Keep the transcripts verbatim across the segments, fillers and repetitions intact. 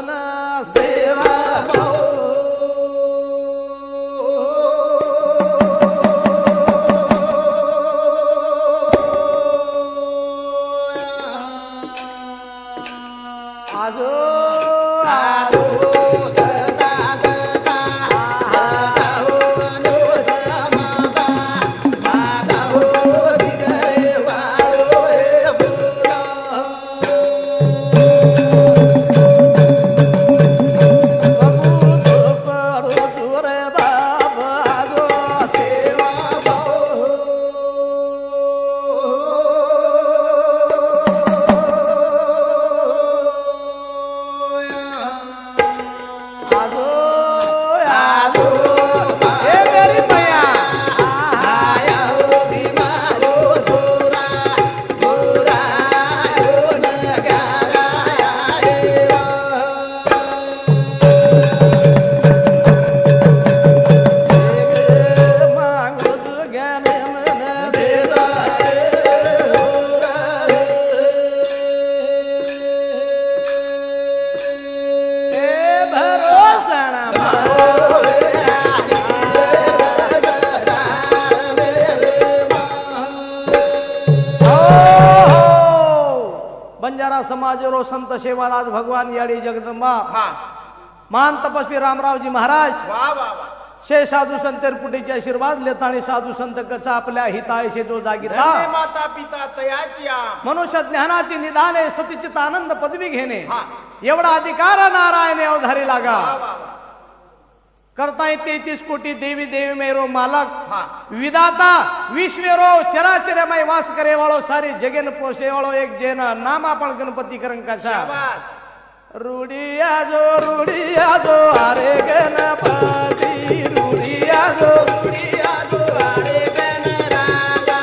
मन सेवा समाजरो संत सेवादास भगवान याडी जगदंबा मान तपस्वी रामरावजी महाराज शे साधू संतर पुटीचे आशीर्वाद लेतानी साधू संत कचा आपल्या हितायशे जो जागीता माता पिता तयाच्या मनुष्य ज्ञानाची निधाने सतीचित आनंद पदवी घेणे एवढा अधिकार नारायण अवधारी लागा करताय तेहतीस कोटी देवी देवी मेरो मालक विदाता विश्वेरो चराचरमय वास करे वाळो सारी जगेन पोषे वाळो एक जेन नाम आपण गणपती करंकाचा रुडिया जो रुडिया जो अरे गणपती रुडिया जो रुडिया जो अरे गणराजा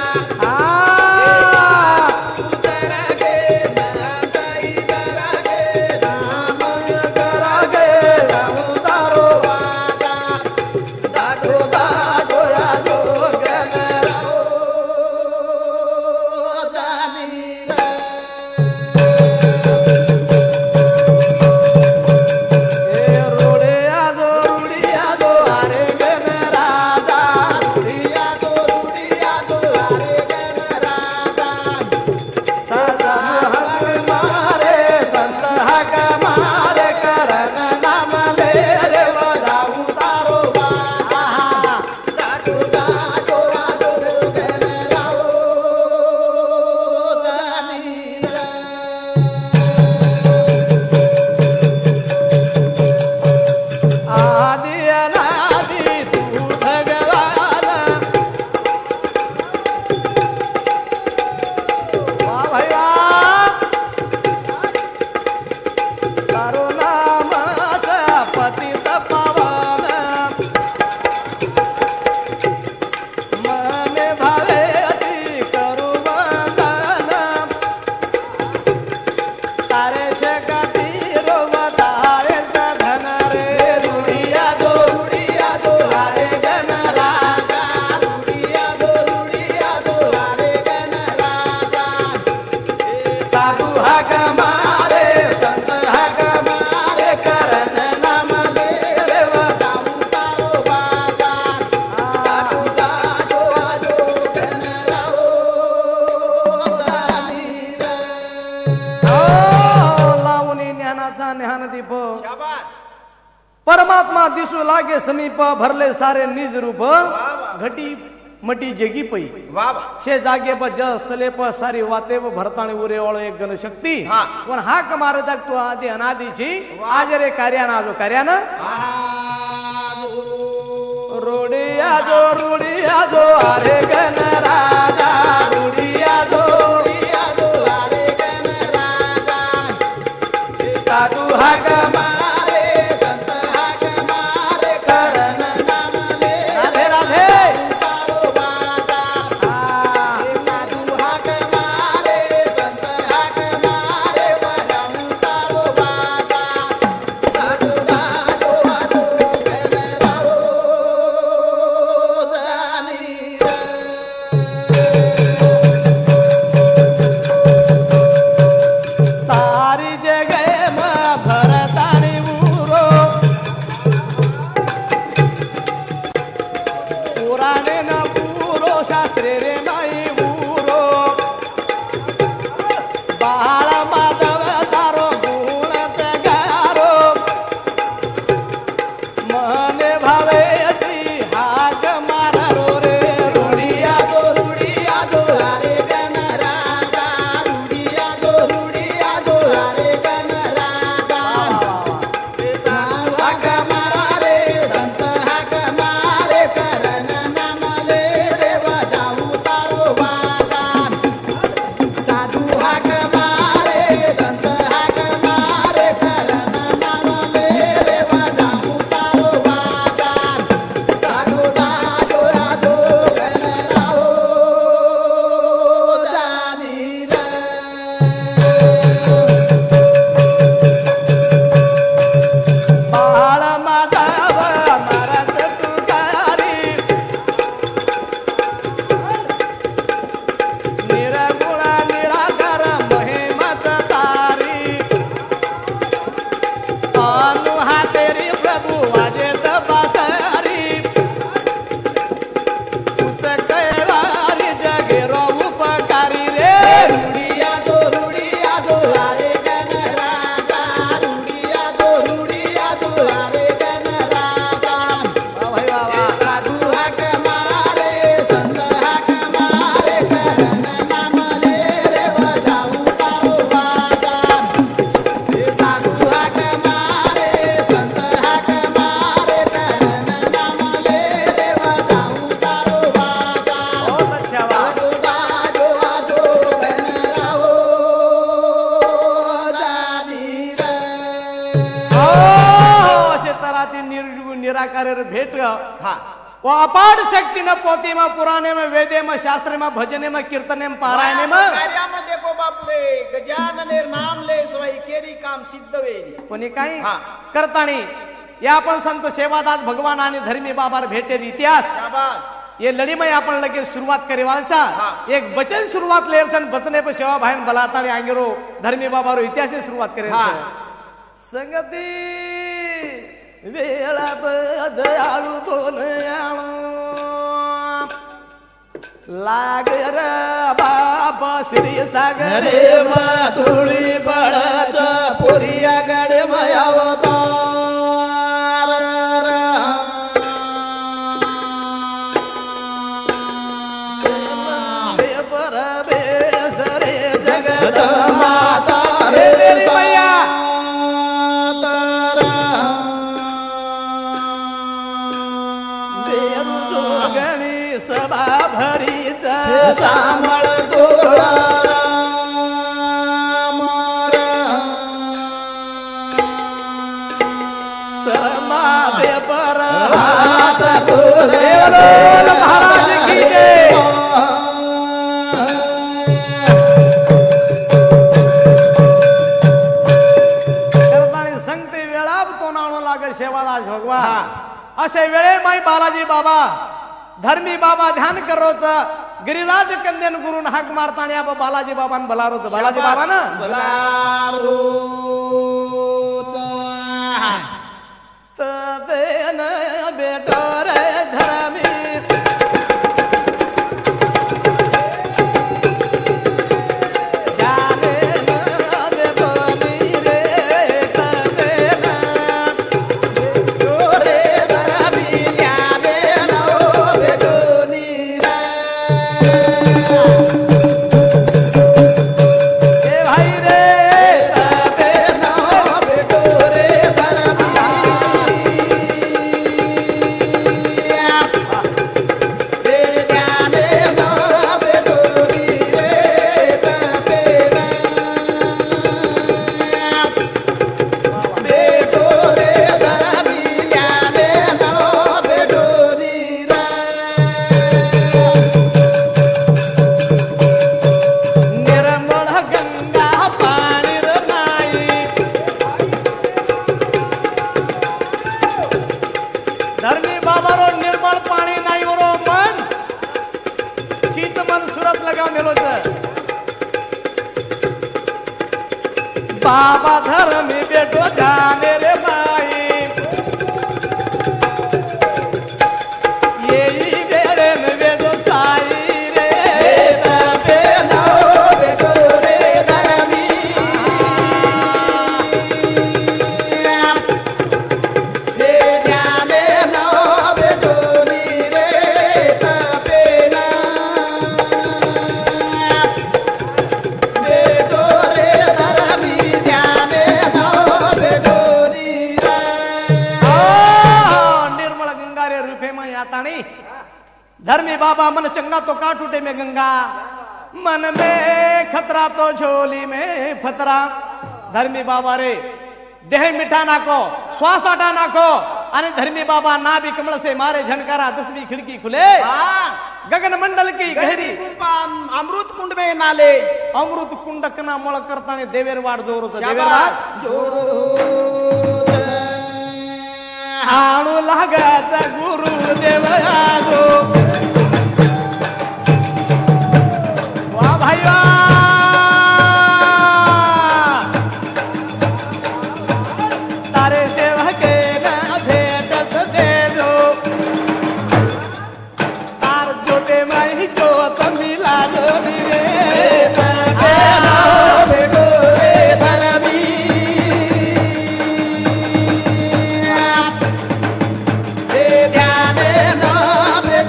आ उतर गे सताई करगे नाम करगे रामदारो परमात्मा दिसू लागे समीप भरले सारे निज रूप घटी मटी जगी पै शे जागे प जस तले प सारी वाते व भरताणी उरे वाळो एक गण शक्ती पण हाक मारे तक तू आदि अनादीची आज रे कार्याना जो कार्याना रुडिया जो रुडिया जो अरे गण राजा रुडिया जो रुडिया जो अरे गण राजा साधू हाक मारे संत हाक मारे करण नाम ले राधे राधे तारो बाजा साधू हाक मारे संत हाक मारे वरम तारो बाजा साधू दादो आदो गण राओ जानी जाती निर्गुण निराकार भेट हा वो अपार शक्ती न पोती में पुराणे में वेदे में शास्त्र में भजने में कीर्तने में पारायणे में कार्यामध्ये देखो बापरे गजानने नाम ले सवय केरी काम सिद्ध वेरी कोणी काही हा. करतानी या आपण संत सेवादास भगवान आणि धर्मी बाबार भेटेल इतिहास शाबास ये लड़ीमय आपण लगे शुरुआत करे वालचा हा. एक बचन शुरुआत लेरसन बचने पे सेवा भाईन बलातानी आंगेरो धर्मी बाबारो इतिहास शुरुआत करे हा. संगती वेळा दयाळू बोलयाळू लागर बाबा श्री सागर रे माधुळी बळाचा पुरिया गडे मयावतार सरे जगत माता रे मेरी मैया गणी सभा भरीचा सांभळ गोळा समाधे पर हात देवलोल महाराज की जय करतानी संगते वेळा तो नाणो लागे सेवादास भगवान असे वेळे माई बालाजी बाबा धर्मी बाबा ध्यान करोच गिरिराज कंदेन गुरुन हाक मारतानी आप बालाजी बाबान बलारोच बालाजी बाबा ना तदेन बेटो रे धर्मी जाने न बेटो रे तदेन रे धरमी यादे नो बेटो नीरा ए भाई रे तदेन बेटो रे धरमी दे जाने नो बेटो नीरे तपेना बेटो रे धरमी यादे नो बेटो नीरा निर्मळ गंगा पाणी नाही धर्मी बाबारो निर्मळ पाणी नाही बरो मन चित मन सुरत लगाव मेलोच बाबा धर्मी बेटो जाने रे बाई येई वेळेन वेदो साई रे तपेना बेटो रे धरमी दे जाने नो बेटो नीरे तपेना बेटो रे धरमी जाने नो बेटो नीरा आ, निर्मळ गंगा रे रूपे में यातानी धर्मी बाबा मन चंगा तो काट उठे में गंगा मन में खतरा तो झोली में फतरा धर्मी बाबा रे देह मिठा नाको श्वास आटा नाको आणि धर्मी बाबा ना भी कमल से मारे झनकारा दसवीं खिड़की खुले हाँ गगन मंडल की गहरी गहरी गुफा अमृत कुंड में नाले अमृत कुंडक ना मळ करताने देवेर वाड जोर होतं. शाबास देवेर आणू लागत गुरु देव आजो वा भाई वा तारे सेवके ना भेटत देजो तार जोटे माही जोत मिलालो रे तपेना बेटो रे धरमी दे जाने नो बेटो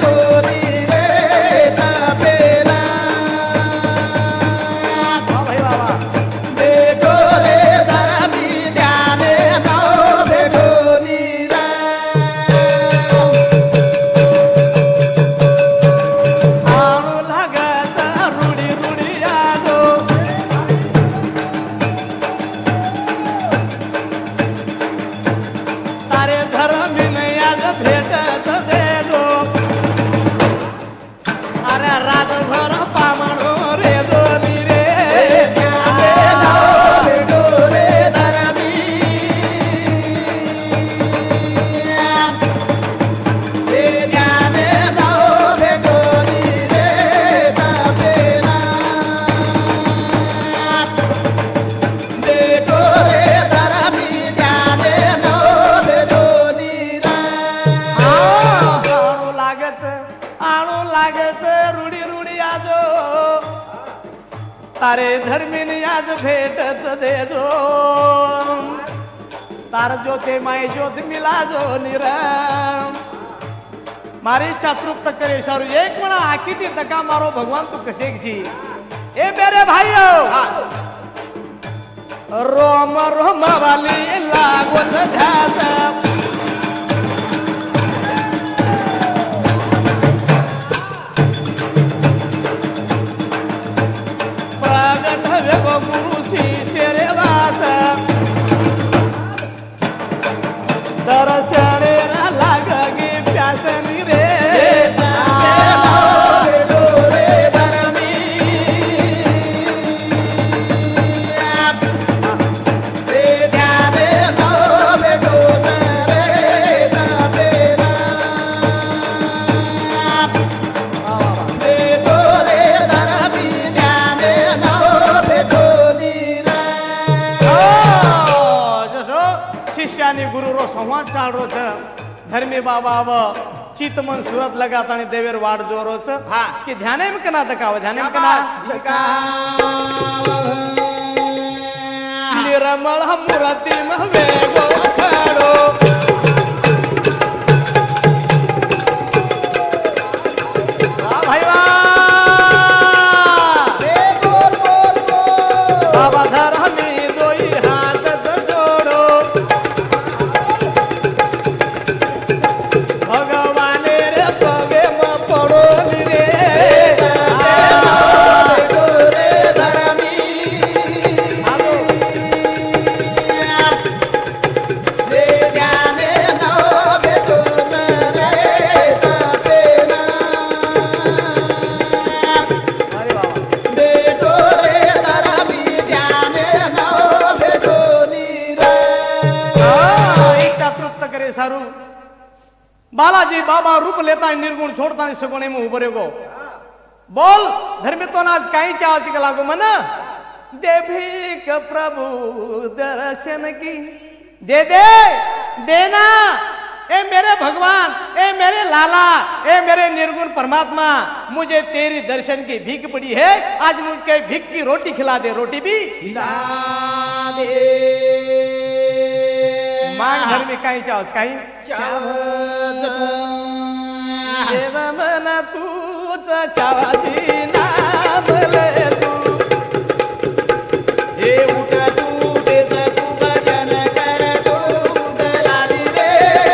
तारे धर्मीन आज भेटच देजो तार ज्योते माय ज्योत मिला जो निराम मारी इच्छा तृप्त करे सारू एक म्हणा किती धक्का मारो भगवान तू कसे छी ए मेरे भाइयों रोम रोम वाली लागून ध्यास गुरु शिष्य रे वास दर्शने लागे प्यासनी रे गुरु रो संवाद चाल रो छ धर्मी बाबा अब चित मन सूरत लगाता देवेर वाड जोरो छ हाँ कि ध्याने में कना दकाव ध्याने में कना निर्मल मूर्ति में वेगो खड़ो वाह भाई वाह बाबा धर्मी बालाजी बाबा रूप लेता निर्गुण छोड़ता सगुणे में उभरे गो बोल धर्मी तो आज काही चावाची का लागू मन देभिक प्रभु दर्शन की दे दे देना ए मेरे भगवान ए मेरे लाला ए मेरे निर्गुण परमात्मा मुझे तेरी दर्शन की भीख पड़ी है आज मुझे भीख की रोटी खिला दे रोटी भी खिला दे मांग धर्मी काही चावच काही देव मना तूच चावाची नामले तू हे उठ तू देस तू भजन कर तू दलाली रे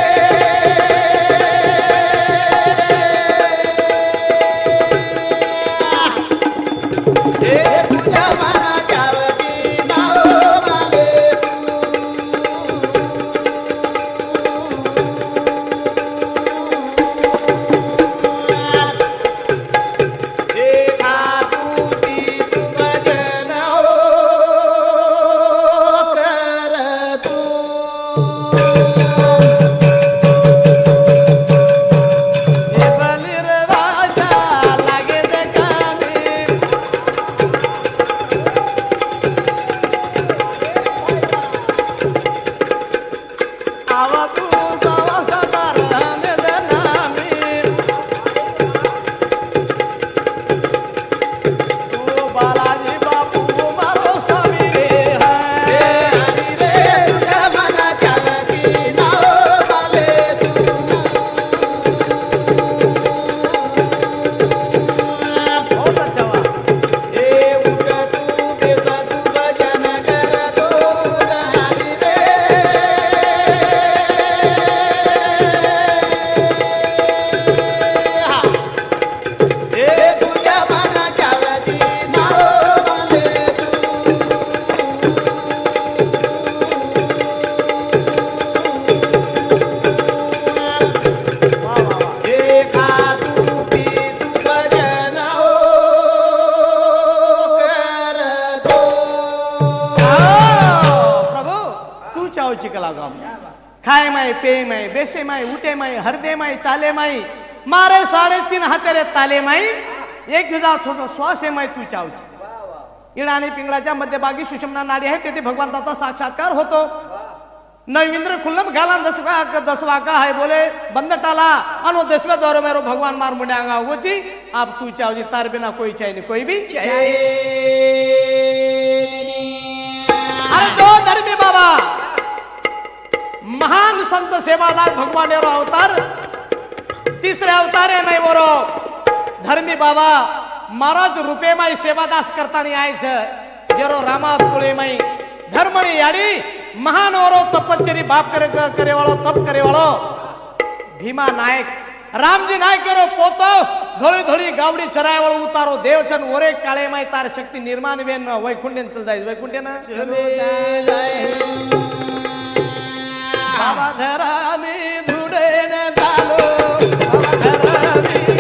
हे तुझ्या मना चावची नाव माले खाए माई पे माई बेसे माई उठे माई हरदे माई चाले माई मारे साडे तीन हातेरे ताले माई एक विधा श्वासे माई तू चावची इडा आणि पिंगळाच्या मध्यभागी सुषमना नाडी आहे तेथे भगवंताचा साक्षात्कार होतो नवींद्र खुल्लम घाला दसवा दसवा का है बोले बंद टाला अनो दसवे दौर मेरो भगवान मार मुंड्यागा वो ची अब तू चाहो जी तार बिना कोई चाहिए कोई भी चाहिए। अरे जो धर्मी बाबा महान संत सेवादार भगवान एरो अवतार तीसरे अवतार है मैं बोरो धर्मी बाबा महाराज रुपये में सेवादास करता नहीं आए छे जेरो रामा कुळे में धर्मणी याडी महान ओरो तपश्चरी बाप करे करे वालो तप करे वालो भीमा नायक रामजी नायक करो पोतो धोली धोली गावडी चराय वालो उतारो देवचन ओरे काळे में तार शक्ति निर्माण वेन वैकुंठन चल जाय वैकुंठन चले जाय बाबा धरा में धुडे न चालो बाबा धरा में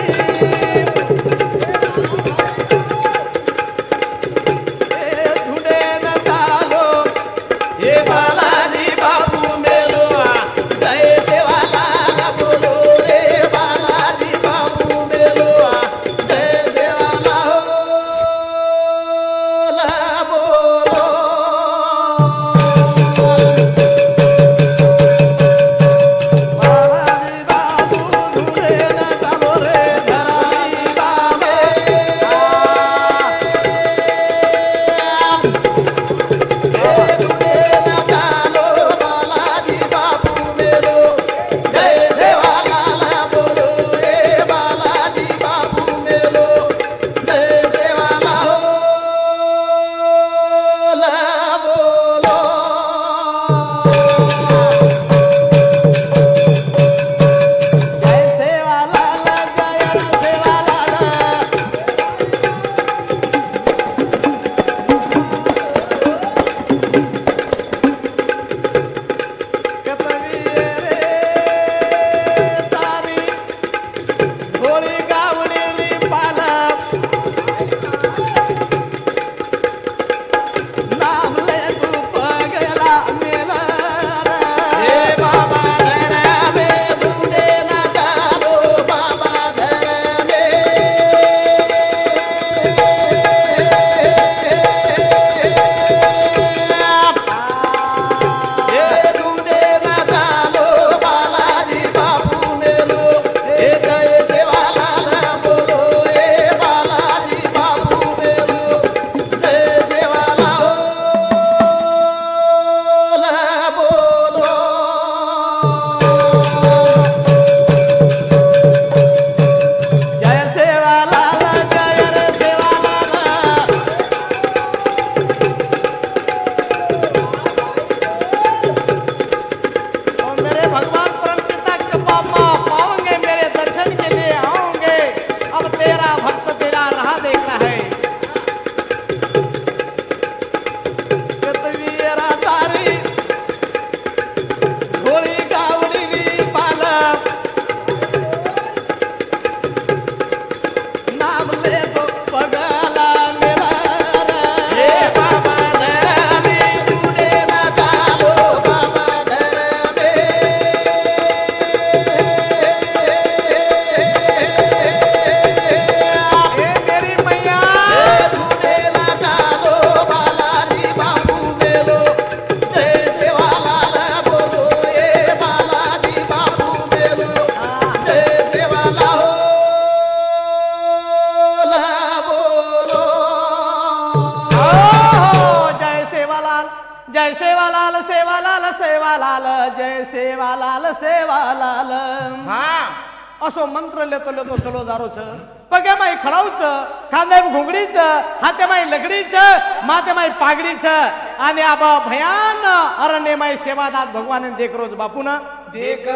जय सेवालाल सेवालाल सेवालाल जय सेवालाल सेवालाल हा असो मंत्र लेतो लेतो चलो दारो छ पगे माई खडाऊच खांदे घुंगडीच हाते माई लगडीच माते माई पागडीच आणि आबा भयान अरण्य माई सेवादात भगवान देख रोज बापून देख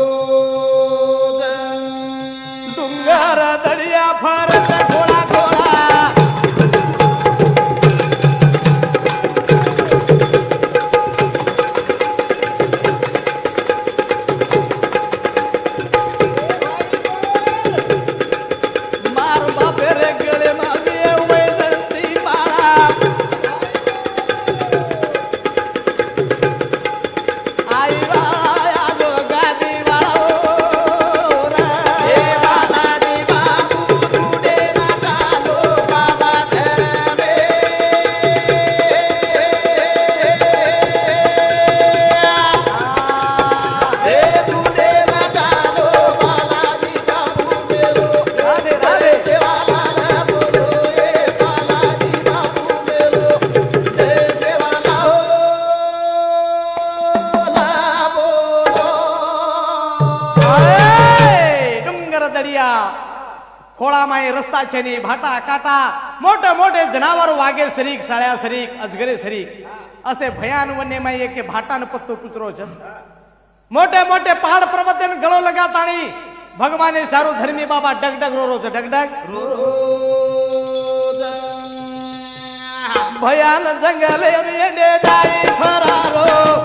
रोज डुंगर दडिया फरस घोडा घोडा बालाजी बापू दडिया खोळामाई रस्ता छेनी भाटा काटा मोठे मोठे जनावर वागे सरीक साळ्या सरीक अजगरे सरीक असे भयान वन्यमाई एके भाटान पत्तो पुचरो छ मोटे मोटे पहाड़ पर्वत गलो लगा ताणी भगवाने सारू धर्मी बाबा डगडग रो रो छ डगडग रो रोज भयान जंगले रेडे डाई फरारो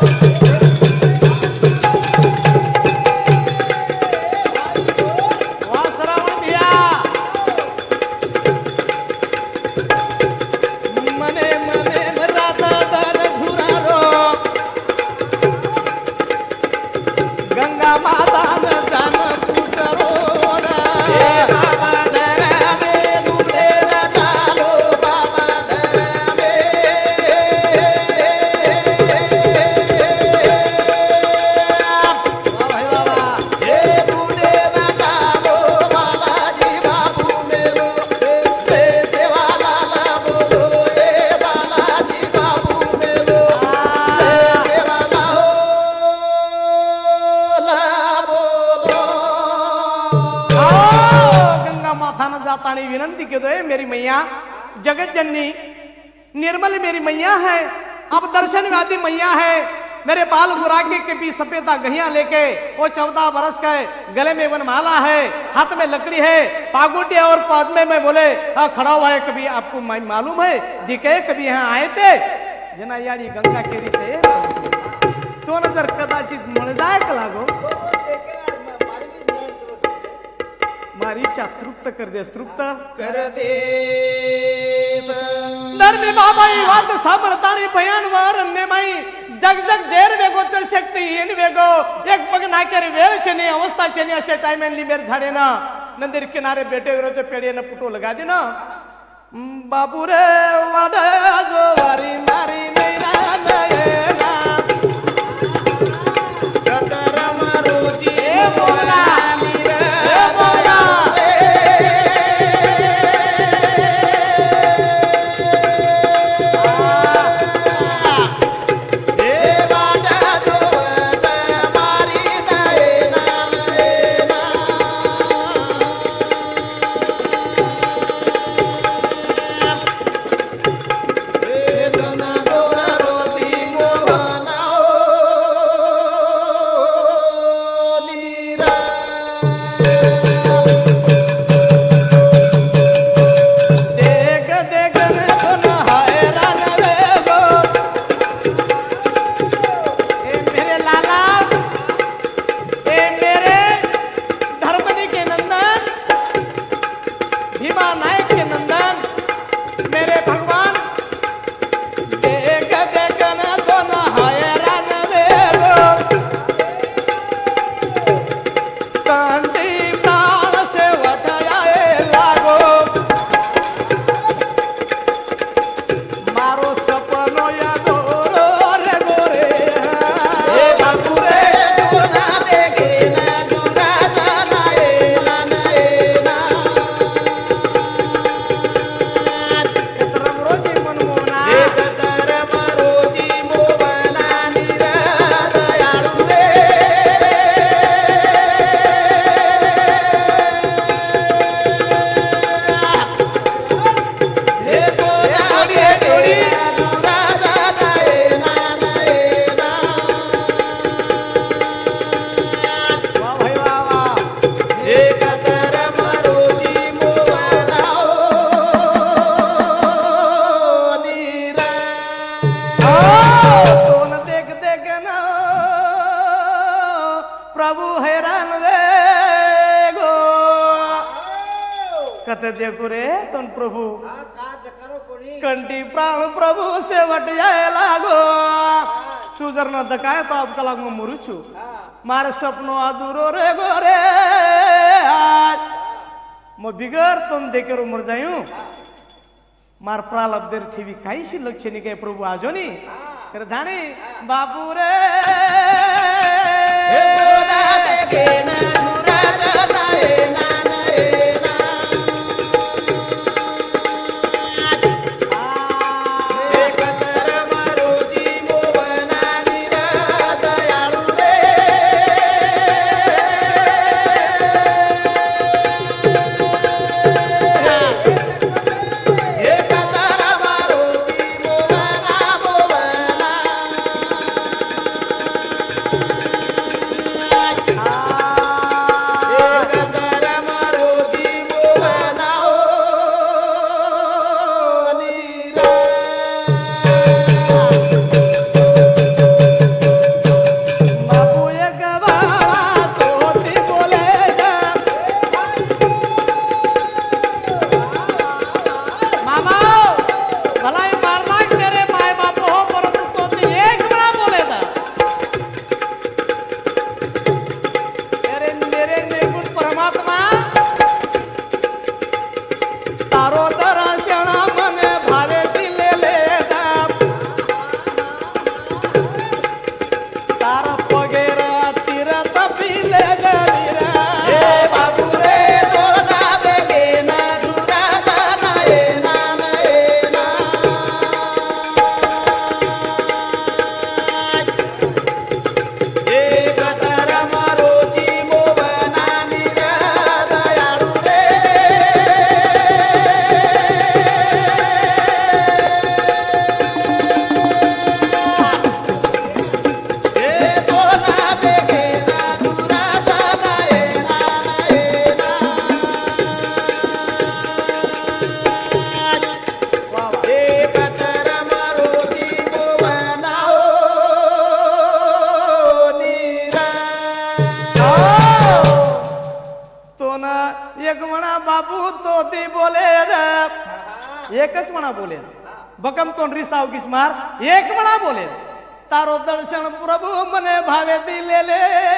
विनंती के दो मेरी मैया जगत जननी निर्मल मेरी मैया है अब दर्शन वादी मैया है मेरे बाल गुरागे के बीच सफेदा गहिया लेके वो चौदह बरस का है गले में वनमाला है हाथ में लकड़ी है पागुटी और पद्मे में बोले हाँ खड़ा हुआ है कभी आपको मालूम है दिखे कभी यहाँ आए थे जना यारी गंगा के रीते तो नजर कदाचित मिल जाए कलागो मारी इच्छा तृप्त कर दे तृप्त कर दे धर्मी बाबा ही बात साबळताणी भयान वर अन्य माई जग जग जेर वेगो च शक्ती येन वेगो एक पग नाकेर वेळ छेनी अवस्था छेनी असे टाइम एंड लिमेर झाडे ना नंदीर किनारे बेटे विरोध पेड़े न पुटो लगा दे ना बाबू रे वाडे जो वारी नारी नैना नयना कतर मारोजी ए बोला देखो रे तन प्रभु कंटी प्राण प्रभु से वट जाए लागो तू जर न दकाय तो अब कलाक में मरू छू मारे सपनो अधूरो रे गोरे आज मैं बिगर तुम देकर मर जायूं मार प्रालब्ध देर ठेवी काही शी लक्ष्य नहीं के प्रभु आजो नी कर धानी बाबू रे एक म्हणा बापू तो ती बोले एकच म्हणा बोले बकम तोंडरी सावकीच मार एक म्हणा बोले तारो दर्शन प्रभु मने भावे दिलेले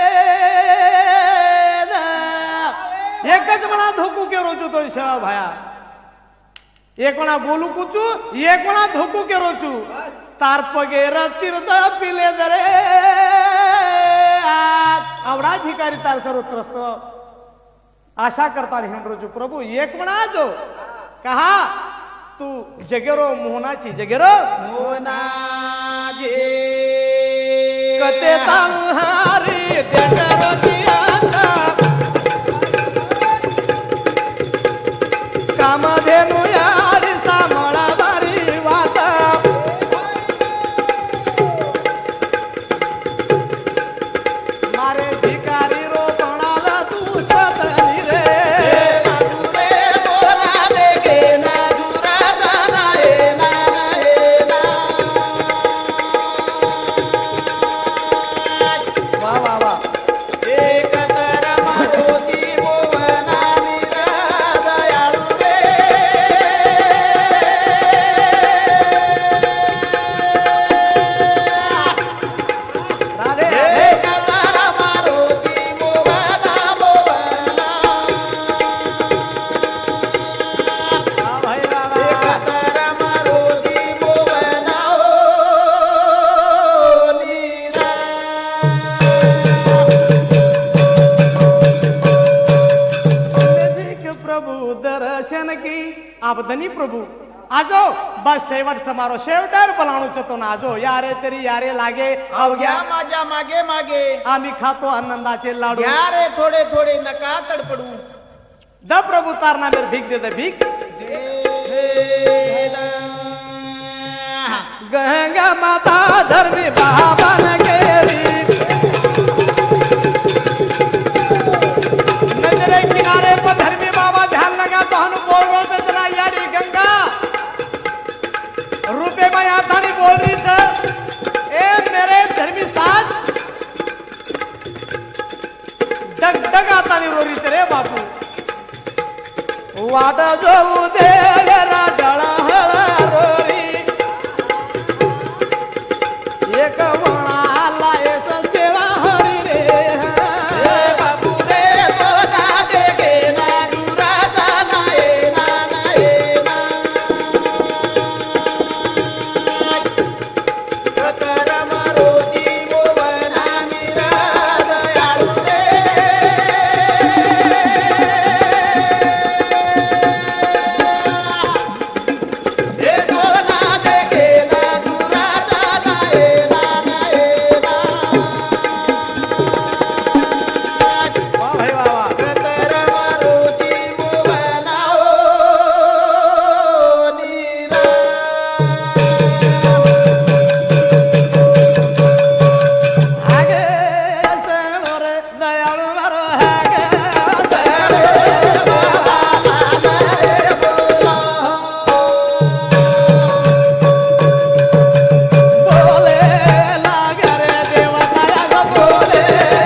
एकच म्हणा धोकू के रोचू तो शेवा भाया एक म्हणा बोलू कुचू एक म्हणा धोकू के रोचू तार पगेर तीर्थ पिले दरे आवडा भिकारी तार सर्वत्रस्त आशा करता हिंडरोचू प्रभु एक म्हणा जो कहा तू जगेरो मोहनाची जगेरो मोहनाचे कते तांहारी त्याच्यावरती आता कामधेनु यारी सामळा बारी वाता मारे भिकारी रो बनाला तू सतनी रे आपदनी प्रभु आजो बस शेवट समारो शेवटर पलाणू चतो ना आजो यारे तरी यारे लागे अवघ्या माझ्या मागे मागे आम्ही खातो आनंदाचे लाडू यारे थोडे थोडे नका तडपडू द प्रभु तारणा मेर भीक दे दे भीक गंगा माता धर्मी बाबा न गेरी नजरे किनारे पर धर्मी बाबा ध्यान लगा तो हम बोल रहे थे जरा यारी गंगा रुपए में आता नहीं बोल रही थी ए मेरे धर्मी साथ डग डग आता नहीं रो रही थे रे बापू वाट जो दे जरा डळा हळा रोरी एक वणाला एस सेवा हरी रे बाबू रे सोदा दे गे ना दुरा जाना ए ना ना ए ना कतर मारो जीवो वना निराद याळू रे ए सोदा दे गे ना दुरा जाना ए ना ना ए ना वा भाई वा वा कतर मारो जीवो बनाओ नीरा हागे सणो रे दयाळू मारो हागे बोले लागे रे देवता गो बोले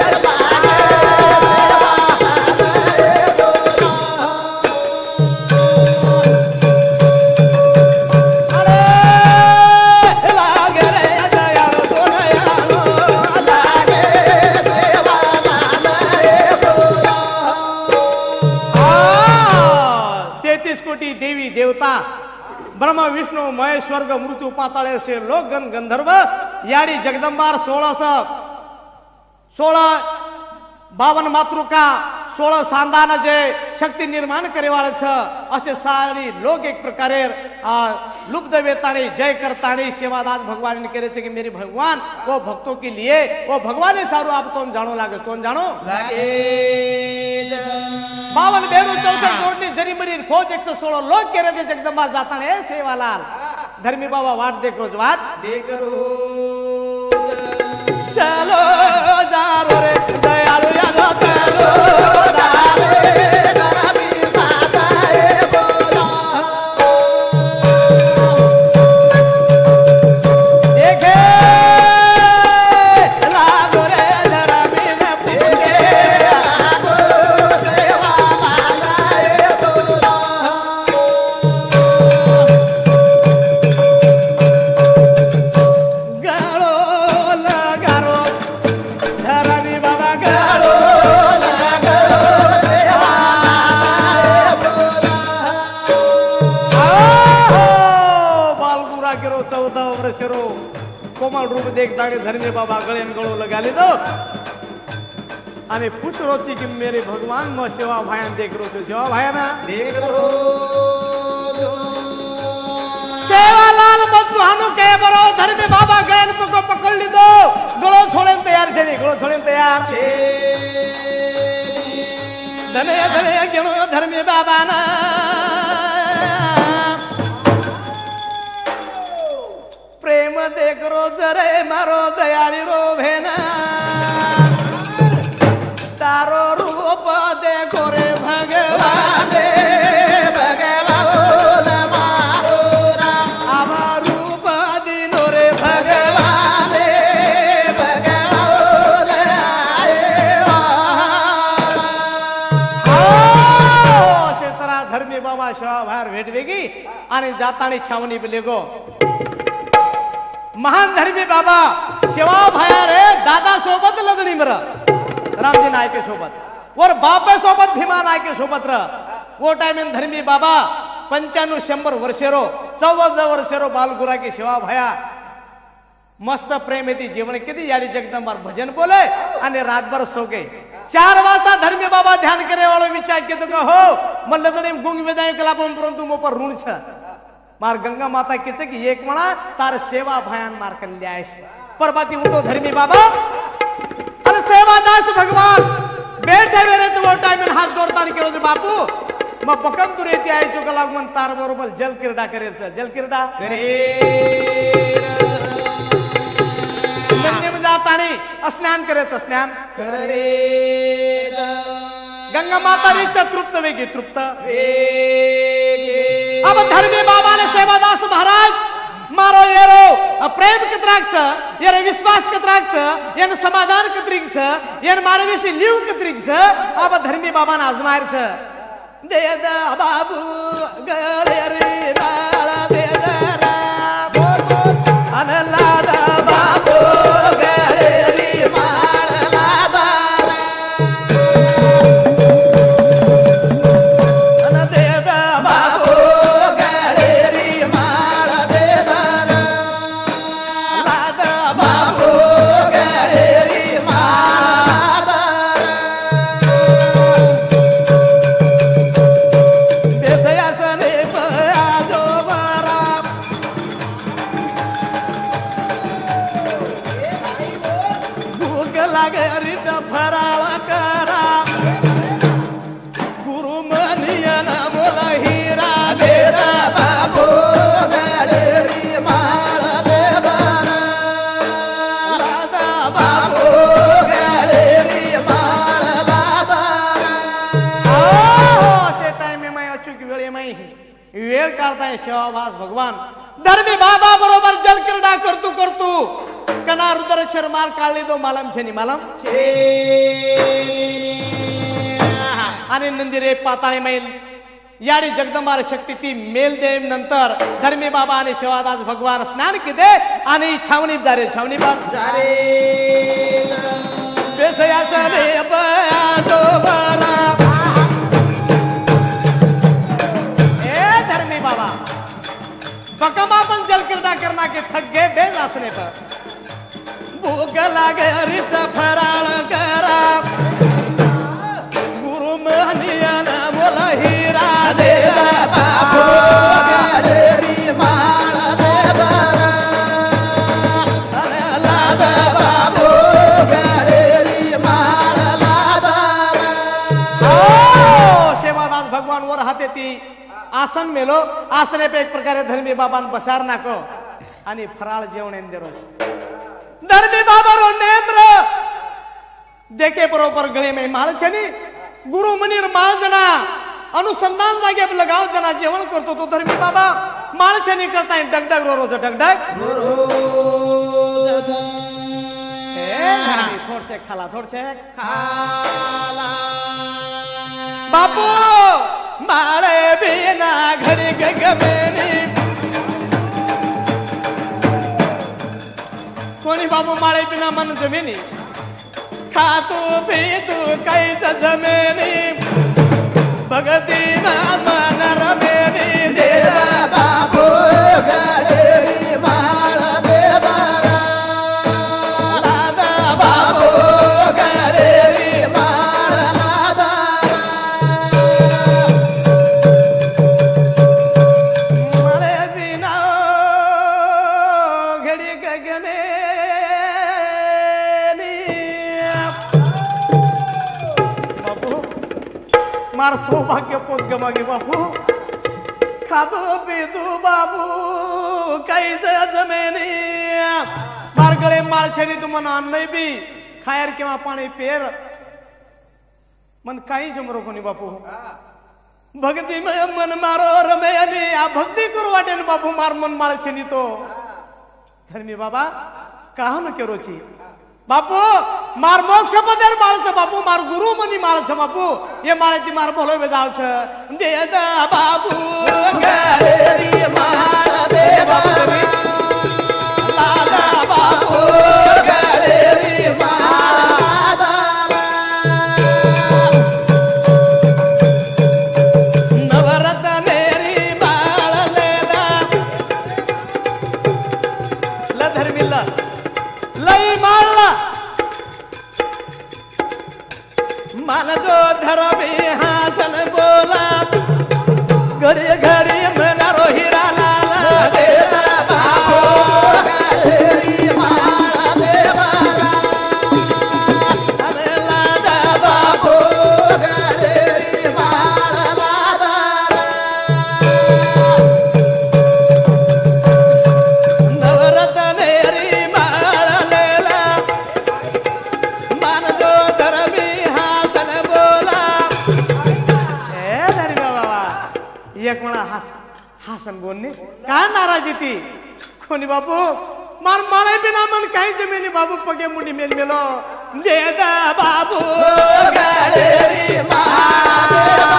अरे लागे रे दयाळू सोनयाळू लागे देवा लाला ए बोला तेहतीस कोटी देवी देवता ब्रह्म विष्णू महेश स्वर्ग मृत्यू पाताळ असे लोक गण गंधर्व याडी जगदंबार सोळास सोळा बावन मातृका सोळा सांदान जे शक्ती निर्माण करेवाळ छ असे सारी लोक एक प्रकारे आ, लुप्त वेताणी जय करताणी सेवादास भगवान ने करे छे कि मेरे भगवान वो भक्तों के लिए वो भगवान ही सारू आप तो जानो लागे कौन जानो लागे बावन बेरू चौसठ कोटनी जरी मरी खोज एक सौ सोलह लोग करे छे जगदंबा जाता है सेवालाल धर्मी बाबा वाट देख रोज वाट देख रोज चलो जा रो रे दयालु यादो चलो दारे जरा भी सादा ए बोला देखे लागो रे जरा भी न पूछे लागो सेवा लाला कोमल रूप देखता के धर्मी बाबा गले में गलो लगा ले दो અને પૂછરો છી કે મેરે ભગવાન નો સેવા ભાયા દેખ રો છો સેવા ભાયા ના देख रो સેવાલાલ બચુહાનો કે બરો ધર્મી બાબા ગયન પકો પકડ લીધો ગળો છોડેને તૈયાર છે ને ગળો છોડેને તૈયાર छे ધને ધને ગણો ધર્મી બાબા ના પ્રેમ દેખ રો જરે મારો દયાળી રો ભેના તારો રૂપ દેખો રે ભગવાન दे भगवान मारो राम આવા રૂપ દીનો રે ભગવાન दे भगवान आए शेतरा धर्मी बाबा शिवा बाहेर भेटवेगी आणि जातानी छावणी लेगो महान धर्मी बाबा शिवा भाया रे दादा सोबत लदणी बर रामजी नायके सोबत वर बापे सोबत भीमा नायके सोबत र वो टाइम धर्मी बाबा पंच्याण्णव शंभर वर्षेरो चौदा वर्षेरो बालगुरा की शिवा भाया मस्त प्रेम येते जीवन किती याडी जगदंबार भजन बोले आणि रातभर सोगे चार वाजता धर्मी बाबा ध्यान करे वाळो विचार केतो का हो म्हणलं तरी गुंग वेदाय कला पण परंतु मो पर ऋण छ मार गंगा माता किचे की एक म्हणा तार सेवा भयान मार कल्यास परबाती उठो धर्मी बाबा अरे सेवादास भगवान बैठे मेरे तो वो टाइम में हात जोडताना केलो जे बापू मग पकम तुरे ती आई चुका लाग मन तार बरोबर जल क्रीडा करेल जल क्रीडा करे गंगे में जातानी स्नान करायचं स्नान करे गंगा माता रीच तृप्त वेगी तृप्त वेगे अब धर्मी बाबा ने सेवादास महाराज मारो येरो प्रेम कतराक छ येरे विश्वास कतराक छ येन समाधान कतरीक छ येन मानवीशी लिव कतरीक छ अब धर्मी बाबा ने आजमायर छ दे द बाबू गळे रे राळा दे द राम अनला द बाबू गळे रे माळला दारा अन दे द बाबू गळे रे माळ दे दारा ला द बाबू गळे रे माळ दारा देसयासने पयाजो बरा भूक लागरीच फराळ करा गुरु मनियन मोला हिरा दे दा बाबू गळे रे माळ दे दारा दादा बाबू गळे रे माळला दारा से टाइम में मैं अचूक वेळे में वेळ काढताय शिवाभास भगवान धर्मी बाबा बरोबर जल क्रीडा करतू करतू कना रुद्राक्षर मार काढली दो मालम छेनी मालम छे आणि नंदिरे पाताळे मैल याडी जगदंबार शक्ती ती मेल देव नंतर धर्मी बाबा आणि शिवादास भगवान स्नान किदे आणि छावणी जारे छावणी बार जारे बेसयासने पयाजो बरा ए धर्मी बाबा बकमा पण जल क्रीडा करना के थक गए बेज आसने पर भूख लागे हरित फराळ करा गुरु महनियन मोला हिरा दे दे दा बाबू गळे रे माळ दे दारा ला दा बाबू गळे रे माळला दारा सेवादास भगवान वर हाते ती आसन मेलो आसने पे एक प्रकारे धर्मी बाबान बसार नाको आणि फराळ जेवण एन देरो धर्मी बाबा रो नेम्र देखे बरोबर गळे में माळ छनी गुरु मनीर माळ जना अनुसंधान जागे लगाव जना जेवण करतो तो धर्मी बाबा माळ छनी करताय डगडग रो रोज डगडग रोज ए धर्मी थोडसे खाला थोडसे खाला बापू माळे बिना घडी गगमेनी कोणी बाबू माळे बिना मन जमेनी खातू पितू काहीच जमेनी भगती ना मन रमेनी दे दा बाबू गळे रे माळ दे दारा मार सौभाग्य पोत गमागे बापू खादो पिदू बाबू काहीच जमेनी मार गळे माळछेरी तू मन अन्न बी खायर किंवा पाणी पेर मन काही जमरो कोणी बापू भक्ती मन मारो रमेनी आ भक्ती करू वाटेन बापू मार मन माळछेनी तो धर्मी बाबा काहन केरोची बापू मार मोक्ष पदेर माळच बापू मार गुरु मनी माळच बापू ये माळती मार बोलो वेदावच देदा बाबू गळेरी माळ दे बाबू लाला बाबू गळेरी माळ नवरत्नेरी माळ लेला ल धर्मीला लई माळला मन जो धरबी हासन बोला घडी घडी मनारो हिरा लाला देदा बाबू गळेरी माळ दे अरे लादा बाबू गळेरी माळ लादा नवरत्नेरी माळ लेला मन जो धरबी हासन बोला ए धरी बाबा एक म्हणा हास हासन बोलणे का नाराजी ती कोणी बापू मार माळे बिना मन काही जमिनी बाबू पगे मुंडी मेल मेलो देदा बाबू गळेरी माळ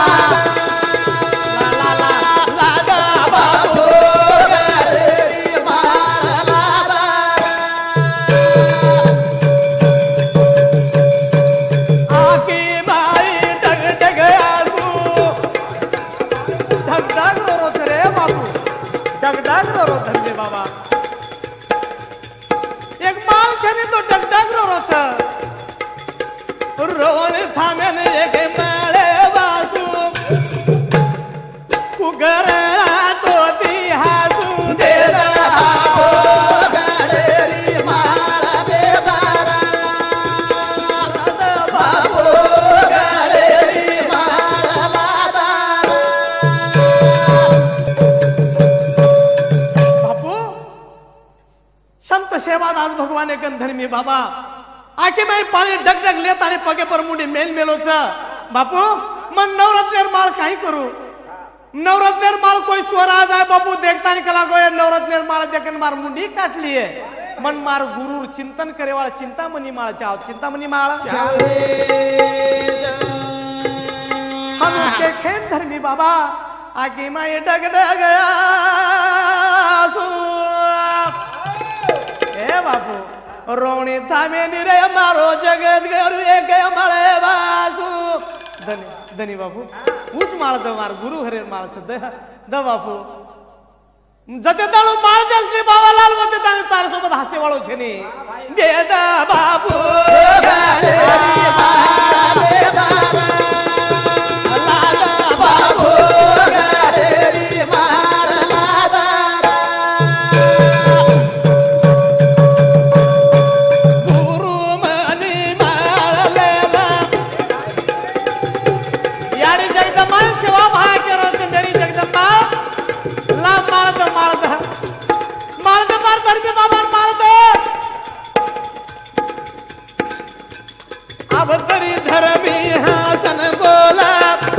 ला ला ला लादा बाबू गळेरी माळ लादा आकी बाई डग डग आसू धग धग रोस रे बाबू डग डग रो धरले बाबा एक माल छने तो डग डग रोस रोण थामेन एक माळे वासू कुगरा तो ती हासू देदा बाबू गळेरी माळ देदा बाबू गळेरी माळ लादा बापू संत सेवादास भगवान एक धर्मी बाबा आके मैं पाणी डग डग लेत आणि पगे पर मुंडी मेल मेलोच बापू मन नवरत्नेर माळ काही करू नवरत्नेर माळ कोई चोरा जाय बापू देखता नहीं कला गोये नवरत्नेर माळ देखन मार मुंडी काटली है मन मार गुरु चिंतन करे वाला चिंतामणी माळ चाव चिंतामणी माळ हम के खेन धर्मी बाबा आगे मैं डग डग आसू ए बापू रोणी थामे निरे मारो जगत गरु एक मळे वासू धनी धनी बापू ऊच माळ द मार गुरु हरे माळ द द बापू जते ताळू माळ जसली बाबा लाल वते ताणे तार सोबत हासे वाळो छेनी देदा बापू गळेरी माळ देदा लादा बापू गळेरी माळ लादा गुरु मनी माळ लेला यारी जगदंबा सेवा भा करो चंदेरी जगदंबा ला माळ द माळ द माळ द मार धर्मी बाबा माळ द अब तरी धर्मी हासन बोला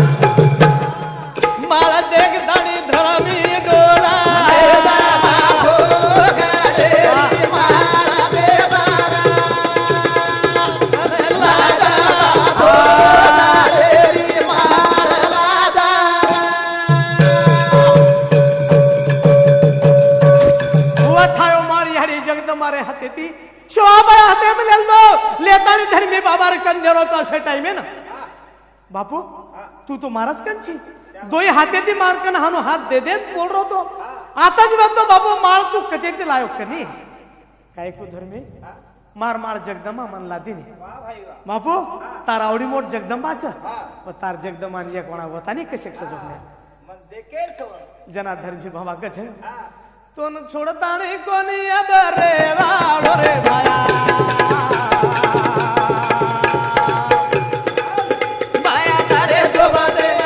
माळ देख दाणी धर्मी डोला देदा बाबू गळेरी माळ देदा अरे लादा बाबू गळेरी माळ लादा उठायो मारी हरी जगदंबा रे हातेती शोभा हाते मिलेल दो लेतानी धर्मी बाबा रे कंदेरो तो असे टाइम है ना बापू तू तो महाराज कंची दोई हाते ती मारकन हानो हात दे देत बोल रो तो आता जी बात तो बापू माळ तू कते ते लायो कनी काय को धर्मी मार मार जगदंबा मन लादीनी बापू तार आवडी मोठ जगदंबाच प तार जगदंबा ने कोणा होता नी कशे सजवणे मन देखेल सवन जना धर्मी बाबा गजन तोन छोड़ता नहीं कोनी अब रे वाड़ो रे भाया भाया तारे सोबते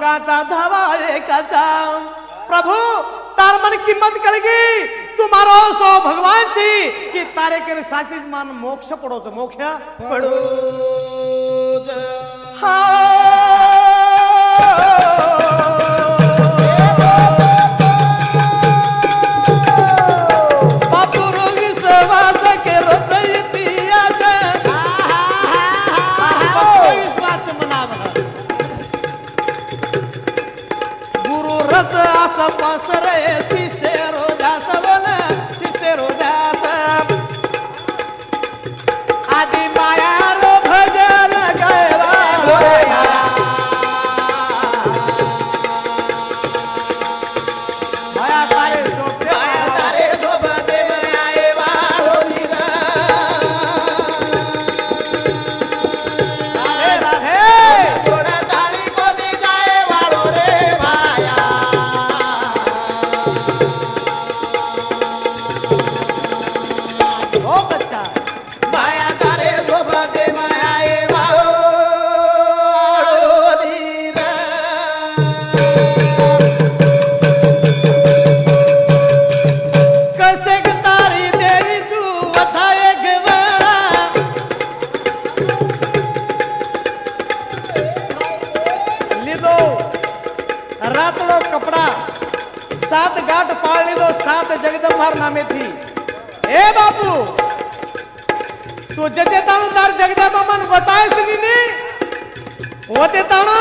भगाचा धावा एकाचा प्रभु तार मन किंमत कळगी तुम्हारो सो भगवान ची की तारे के सासीज मान मोक्ष पडो छो मोक्ष पडो हा बापू रोगी सवाज के रोतयती आज विश्वास मनावा गुरु रथ आस पसरे शिष्य रोजास वन शिष्य रोजास आदि माया रो भजन गैवा माया तारे सोपे माया तारे सोबते आये वाळो नीरा राधे राधे थोडा ताळी कोणी जाये वाळो रे माया बहुत अच्छा माया तारे सोबते आये वाळो नीरा कसे तारी देवी तू वथाए गवळा लिदो रातलो कपड़ा सात गांठ पाड़ लिदो सात जगदंबार नामे थी ए बापू तू जते ताणू तार जगदंबा मन बताए सुनी नी होते ताणू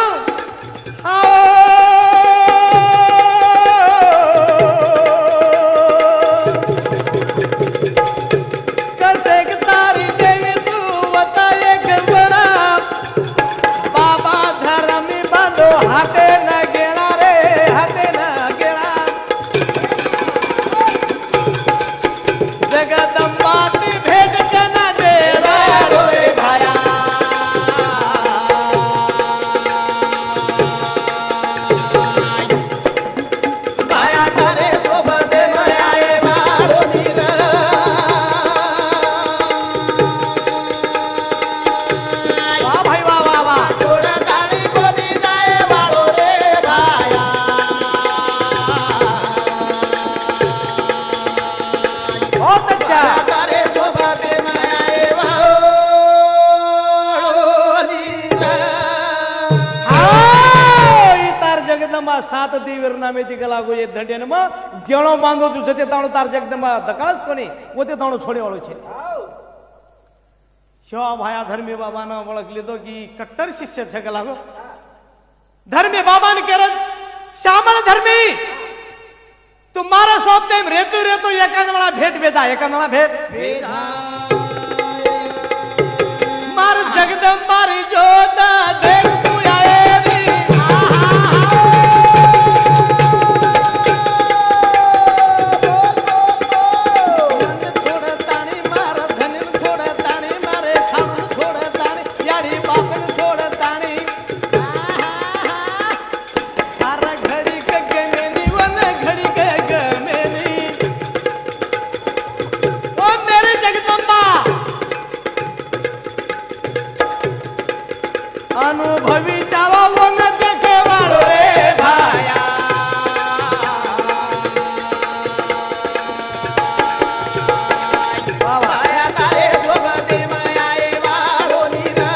कसे तारी देवी तू बताए गवळा बाबा धरमी बांधो हाते न गेला रे हाते न गेला जगदंबा ती भेट जन दे रे भाया माया तारे सोबते आये वाळो नीरा वाह भाई वाह वाह वाह थोडा ताळी कोणी जाये वाळो रे माया बहुत अच्छा माया तारे सोबते आये वाळो नीरा आओ, ई तार जगदंबा सात देवीर नामे ती गला गो ये धंडेन म गेणो बांधो तू जते ताणो तार जगदंबा दकाळस कोणी ओते ताणो छोडे वाळो छे शिवा भाया धर्मी बाबानं ओळख लिधो की कट्टर शिष्य છે ગલા ગો धर्मी बाबाने केरत श्यामळ धर्मी तू मारा सोप टाइम रेतो रेतो एकांदळा भेट वेदा एकांदळा भेट मार जगदंबारी जोता देख तू आए री मन छोड़ ताणी मार धनिन छोड़ ताणी मारे खाऊन छोड़ ताणी याडी बापन छोड़ ताणी सारा घडी गगमेनी वन घडी गगमेनी ओ मेरे जगदंबा अनुभवी जावा वन देखे वाळो रे भाया वाह, वाह. माया तारे सोबते आये वाळो नीरा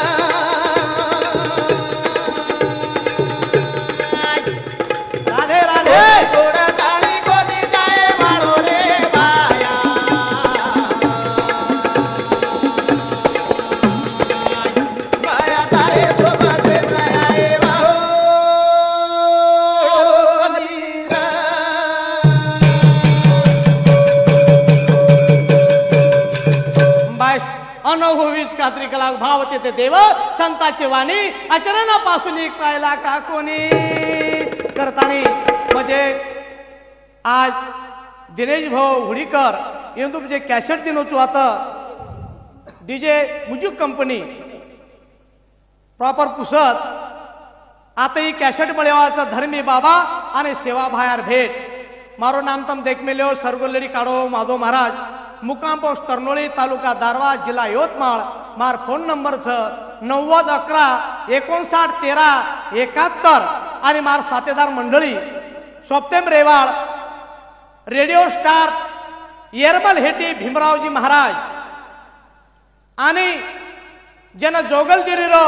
राधे राधे थोडा ताळी कोणी जाये वाळो रे माया माया तारे सोबते आये वाळो नीरा बाश अनुभवीच खात्री कला भावते ते देव संताची वाणी आचरणापासून पाहिला का कोणी करतानी म्हणजे आज दिनेश भाऊ हुडीकर येऊन तुमचे कॅसेट दिनोचू आता डीजे म्युझिक कंपनी प्रॉपर पुसत आता ही कॅसेट मळेवाचा धर्मी बाबा आणि सेवा भायार भेट मारो नाम तम देख मेल्यो सरगोल्लेडी काढो माधव महाराज मुकाम पोस्ट तरनोळी तालुका दारवा जिल्हा यवतमाळ मार फोन नंबर छ नव्वद अकरा एकोणसाठ तेरा एकाहत्तर आणि मार साथेदार मंडळी स्वप्तेम रेवाळ रेडिओ स्टार येरबल हेटी भीमरावजी महाराज आणि जन जोगल दिरीरो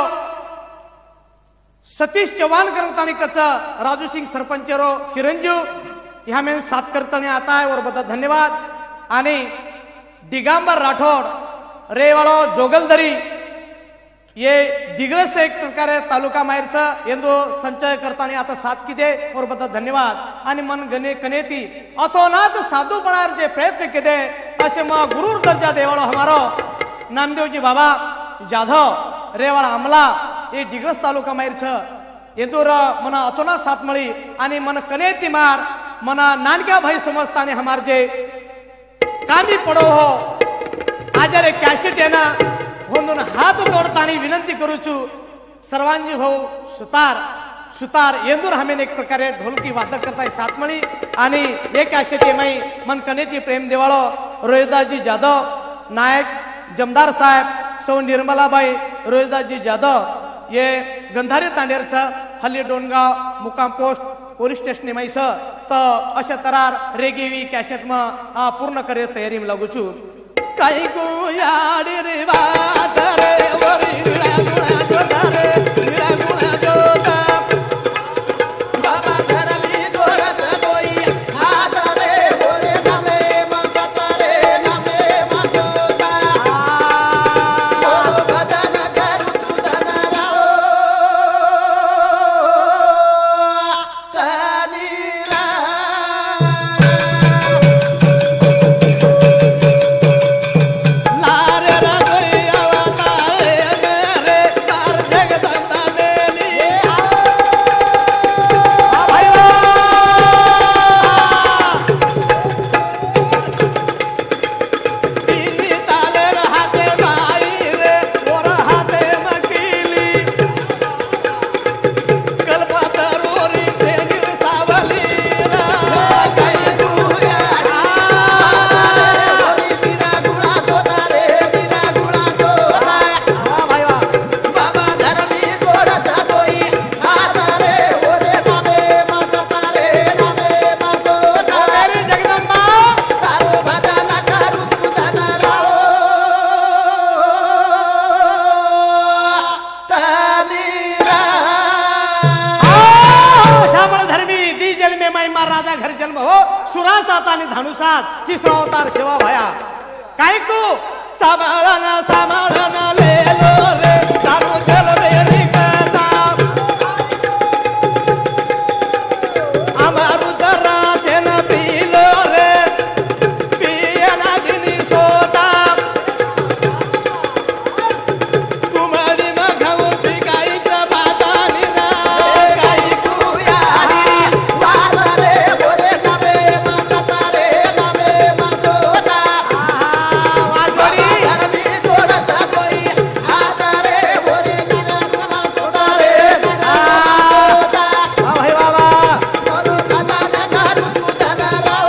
सतीश चव्हाण करतानी कच राजू सिंग सरपंच रो चिरंजीव ह्या मेन साथ करतानी आता है और बता धन्यवाद आणि दिगंबर राठोड रेवाळो जोगलदरी ये दिग्रस एक प्रकारे तालुका माहेरचा ಎಂದು संचय करतानी आता साथ किदे और बता धन्यवाद आणि मन गणे कनेती अथोनाथ साधू बनार जे प्रयत्न किदे असे मग गुरुर दर्जा देवाळो हमारो नामदेवजी बाबा जाधव रेवाळा अमला ये दिग्रस तालुका माहेरचा एंदूर मना अथोनाथ साथ मळी आणि मन कनेती मार मना नानक्या भाई समजतानी हमार जे कामी पडो हो आजरे कॅसेट येना म्हणून हात जोडताना विनंती करूचू सर्वांजी भाऊ सुतार सुतार येंदूर हमें एक प्रकारे ढोलकी वादक करताय सातमळी आणि एक आशेचे माई मन कनेती प्रेम देवाळो रोहिदासजी जाधव नायक जमदार साहेब सौ निर्मलाबाई रोहिदासजी जाधव ये गंधारी तांडेरचा हल्ली डोनगाव मुकाम पोस्ट पोलीस स्टेशन माईस तर अशा तरार रेगेवी कॅसेट म पूर्ण करे तयारी में लागूचू काही गुयाडी रे वादरे वरी विळा गुणा जोदारे विळा गुणा जोदा बाबा धरली जोडत दोई हातरे होरे नमे मसतरे नमे मसोता ओ भजन करू तुझन राव तनीरा धानुसात तिसरा अवतार सेवा भया काय तू सांभाळना सांभाळना लेलो रे चालू चल रे निकता अमरू जरा सेन पीलो रे पियना दिनी सोता तुम्हारी मघाऊ पिकाईच्या बातानी ना काही कुयाडी वादरे होरे नमे मसतरे नमे मसोता वाजवडी धरली जोडत दोई हातरे होरे नमे मसतरे नमे मसोता वा भाई बाबा मनु भजन करू तुझन राव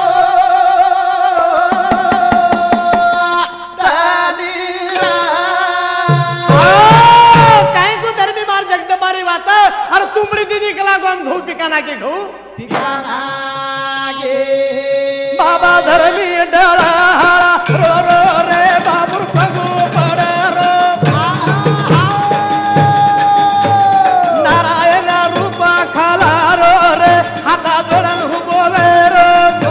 तनीरा काय को धर्मी मार जगदंबारी वात अरे तुमडी दिदी कला गोम घऊ पिकाना के घऊ ठिकाणा गे बाबा धर्मी डळा रो रो रे बाबूर फगू पड रो नारायण रूपा खाला रो रे हाता जोडन हुबोवे रो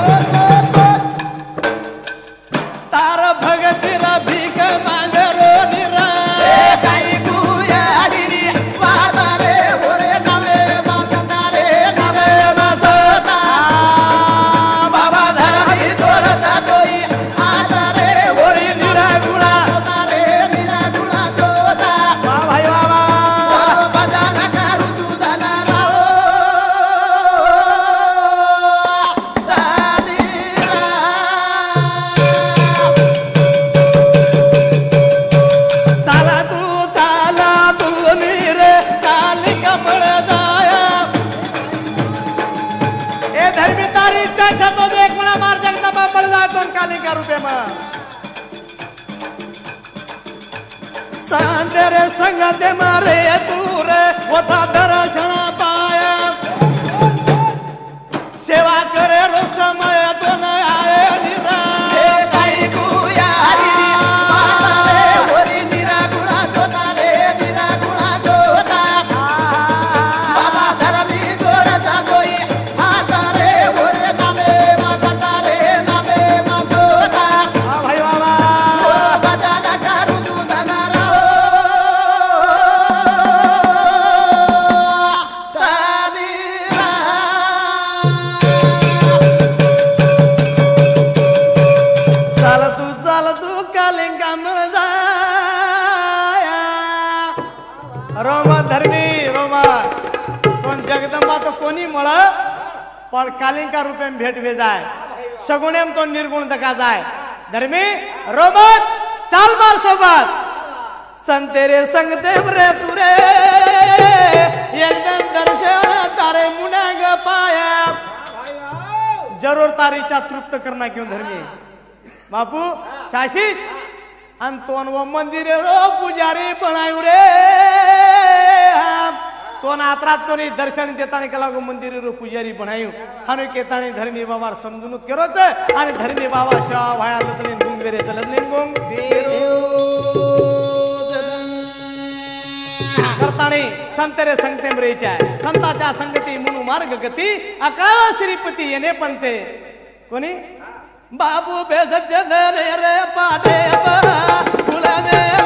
तार भगतीला भीक मांग रो निरा काही कुयाडी वादरे होरे नमे मसतरे नमे मसोता बाबा धरली जोडत दोई हातरे होरी निरा गुळा मसतरे निरा गुणा जोता वा भाई बाबा मनु भजन करू तुझन राव तनीरा चाला तू चाला तू रे चाली कमळ जाया ए धर्मी तारी इच्छा छतो देख मला मार जगदंबा बळ जा कोण कालिका रूपे म सांजरे संगते मारे तू रे ओठा दर्शन पाया सोनी मळ पण कालिंका रूपे भेट वे जाय सगुणेम तो निर्गुण दका जाय धर्मी रोमत चाल माल सोबत संतेरे संगते रे तुरे एकदम दर्शन तारे मुना ग पाया जरूर तारीचा तृप्त करना क्यों धर्मी बापू शासित अंतोन वो मंदिर रो पुजारी बनायु रे तो नात्रात कोणी दर्शन देतानी केला गो मंदिर रो पुजारी बनायु हानु केतानी धर्मी बाबा समजूनच करोच आणि धर्मी बाबा शा भाया लसले गुंग वेरे चलले गुंग करतानी संतरे संगतेम रेच्या संताच्या संगती म्हणू मार्ग गती अकाळ श्रीपती येणे पंते कोणी बाबू बेसच रे रे पाटे फुलने